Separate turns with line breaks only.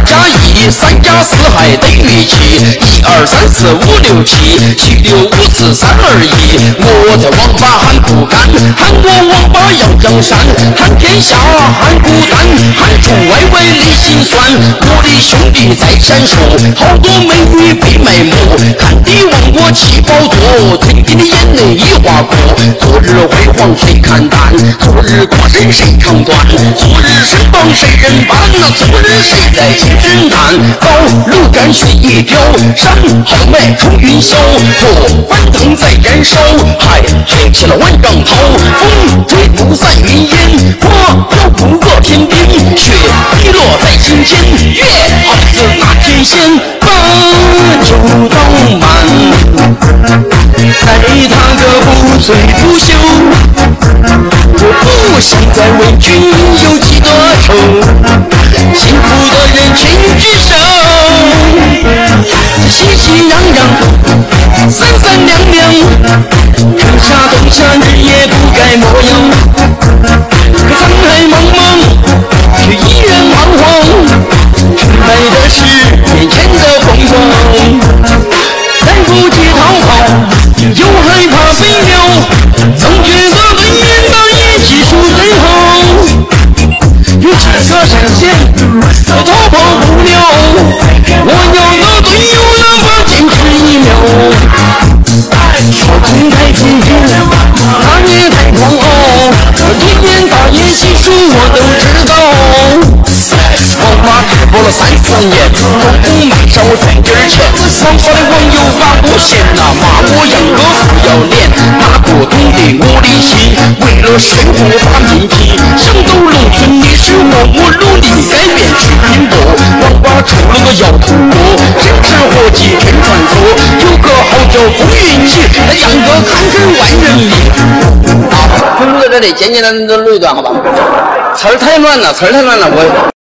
加1，3加4还等于7。1、2、3、4、5、6、7，7、6、5、4、3、2、1。我在网吧喊不干，喊我网吧要江山，喊天下，喊孤单，喊出歪歪的心酸。我的兄弟在闪烁，好多美女被埋没，看你忘我气饱多，曾经的眼泪已划过。昨日辉煌谁看淡？昨日过身谁扛断？昨日身亡谁人伴？昨日谁在一人难？高楼干雪一丢，山后麦出云霄，火翻腾在燃烧，海卷起了万丈涛，风吹不散云烟，我要不过天边，雪滴落在心间，月好似那天仙，把酒倒满，待他个不醉不休。我不想再为君有几多愁，幸福的人请举手，喜喜洋洋，三三两两，春夏冬夏日夜不改模样。可沧海茫茫，却依然彷徨，纯白的是眼前的风光。来不及逃跑，又害怕飞流，总觉得本应当一起数最后。有几个闪现逃跑不了，我要的队友哪怕坚持1秒。说空太平平，那也太狂傲，天天打野技术我都知道。网吧直播了3、4年，中午马上我赚点钱。网吧的网友把我嫌骂我杨哥不要脸，那不懂得我的心，为了生活打拼拼，想走农村的是我努力改变去拼搏。网吧出了个摇头锅，真吃活计真传说，有个好叫风云起，那杨哥看着万人迷。好，分布在这里，简简单单的录一段好吧？词儿太乱了，我。